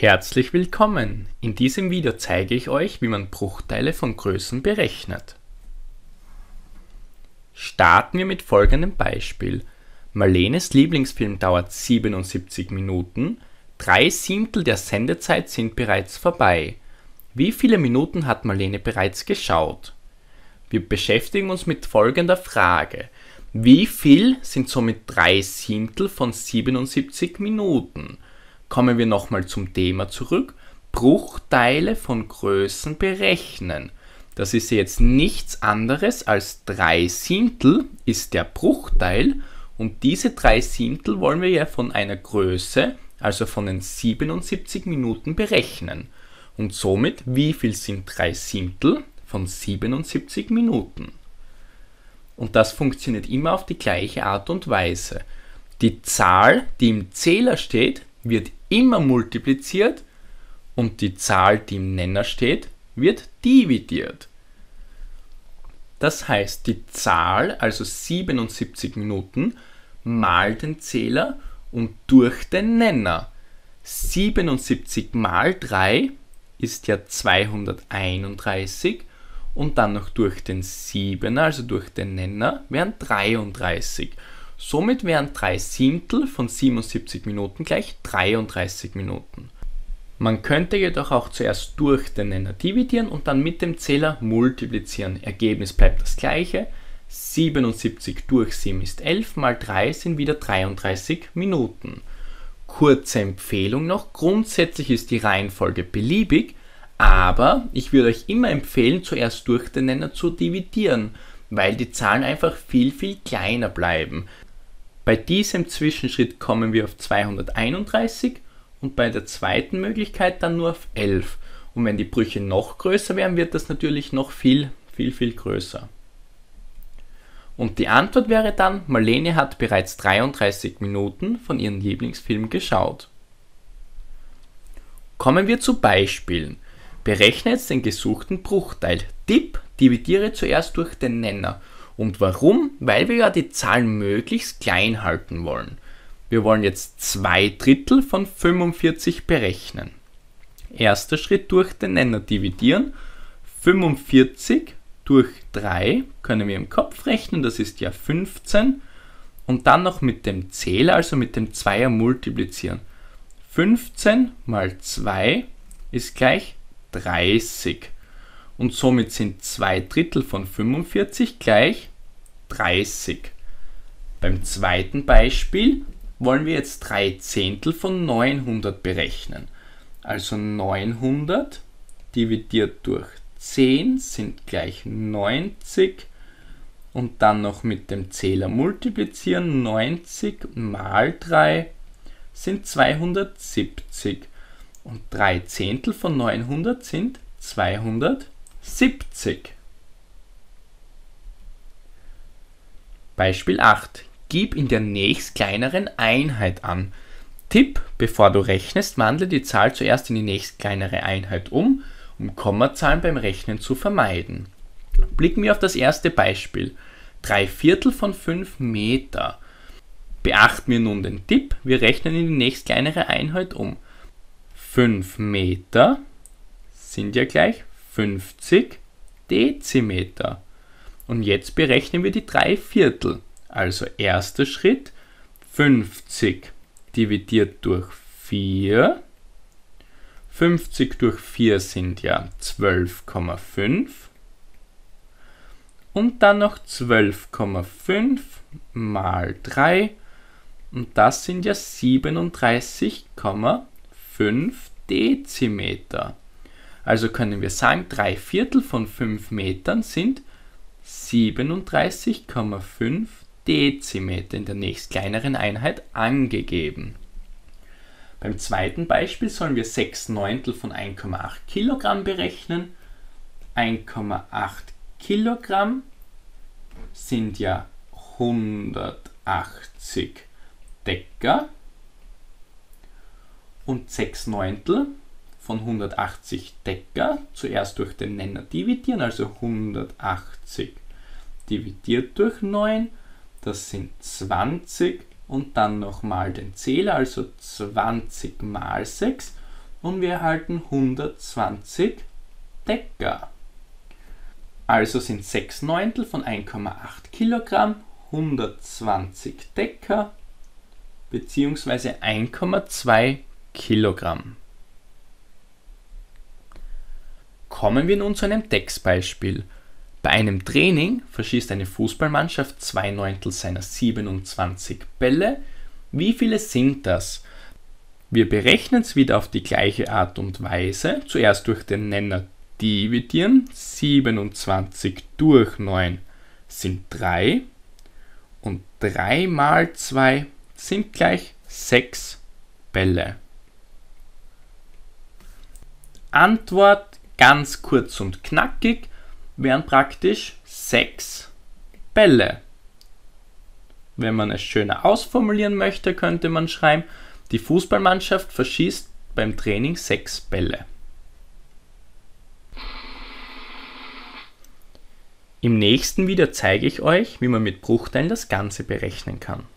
Herzlich willkommen! In diesem Video zeige ich euch, wie man Bruchteile von Größen berechnet. Starten wir mit folgendem Beispiel. Marlenes Lieblingsfilm dauert 77 Minuten, 3/7 der Sendezeit sind bereits vorbei. Wie viele Minuten hat Marlene bereits geschaut? Wir beschäftigen uns mit folgender Frage. Wie viel sind somit 3/7 von 77 Minuten? Kommen wir nochmal zum Thema zurück. Bruchteile von Größen berechnen. Das ist jetzt nichts anderes als 3/7 ist der Bruchteil und diese 3/7 wollen wir ja von einer Größe, also von den 77 Minuten berechnen. Und somit, wie viel sind 3/7 von 77 Minuten? Und das funktioniert immer auf die gleiche Art und Weise. Die Zahl, die im Zähler steht, wird immer multipliziert und die Zahl, die im Nenner steht, wird dividiert. Das heißt, die Zahl, also 77 Minuten, mal den Zähler und durch den Nenner. 77 mal 3 ist ja 231 und dann noch durch den 7er, also durch den Nenner, wären 33. Somit wären 3/7 von 77 Minuten gleich 33 Minuten. Man könnte jedoch auch zuerst durch den Nenner dividieren und dann mit dem Zähler multiplizieren. Ergebnis bleibt das gleiche. 77 durch 7 ist 11, mal 3 sind wieder 33 Minuten. Kurze Empfehlung noch, grundsätzlich ist die Reihenfolge beliebig, aber ich würde euch immer empfehlen, zuerst durch den Nenner zu dividieren, weil die Zahlen einfach viel kleiner bleiben. Bei diesem Zwischenschritt kommen wir auf 231 und bei der zweiten Möglichkeit dann nur auf 11. Und wenn die Brüche noch größer werden, wird das natürlich noch viel größer. Und die Antwort wäre dann, Marlene hat bereits 33 Minuten von ihrem Lieblingsfilm geschaut. Kommen wir zu Beispielen. Berechne jetzt den gesuchten Bruchteil. Tipp, dividiere zuerst durch den Nenner. Und warum? Weil wir ja die Zahlen möglichst klein halten wollen. Wir wollen jetzt 2/3 von 45 berechnen. Erster Schritt durch den Nenner dividieren. 45 durch 3 können wir im Kopf rechnen, das ist ja 15. Und dann noch mit dem Zähler, also mit dem Zweier multiplizieren. 15 mal 2 ist gleich 30. Und somit sind 2/3 von 45 gleich 30. Beim zweiten Beispiel wollen wir jetzt 3/10 von 900 berechnen. Also 900 dividiert durch 10 sind gleich 90 und dann noch mit dem Zähler multiplizieren. 90 mal 3 sind 270 und 3/10 von 900 sind 270. Beispiel 8. Gib in der nächst kleineren Einheit an. Tipp, bevor du rechnest, wandle die Zahl zuerst in die nächst kleinere Einheit um Kommazahlen beim Rechnen zu vermeiden. Blicken wir auf das erste Beispiel. 3/4 von 5 Meter. Beachten wir nun den Tipp, wir rechnen in die nächst kleinere Einheit um. 5 Meter sind ja gleich 50 Dezimeter. Und jetzt berechnen wir die 3/4. Also erster Schritt, 50 dividiert durch 4. 50 durch 4 sind ja 12,5. Und dann noch 12,5 mal 3. Und das sind ja 37,5 Dezimeter. Also können wir sagen, 3/4 von 5 Metern sind 37,5 Dezimeter in der nächst kleineren Einheit angegeben. Beim zweiten Beispiel sollen wir 6/9 von 1,8 Kilogramm berechnen. 1,8 Kilogramm sind ja 180 Decker und 6/9 von 180 Decker zuerst durch den Nenner dividieren, also 180 dividiert durch 9, das sind 20 und dann nochmal den Zähler, also 20 mal 6 und wir erhalten 120 Decker. Also sind 6 Neuntel von 1,8 Kilogramm 120 Decker bzw. 1,2 Kilogramm. Kommen wir nun zu einem Textbeispiel. Bei einem Training verschießt eine Fußballmannschaft 2 Neuntel seiner 27 Bälle. Wie viele sind das? Wir berechnen es wieder auf die gleiche Art und Weise. Zuerst durch den Nenner dividieren. 27 durch 9 sind 3 und 3 mal 2 sind gleich 6 Bälle. Antwort ganz kurz und knackig wären praktisch 6 Bälle. Wenn man es schöner ausformulieren möchte, könnte man schreiben, die Fußballmannschaft verschießt beim Training 6 Bälle. Im nächsten Video zeige ich euch, wie man mit Bruchteilen das Ganze berechnen kann.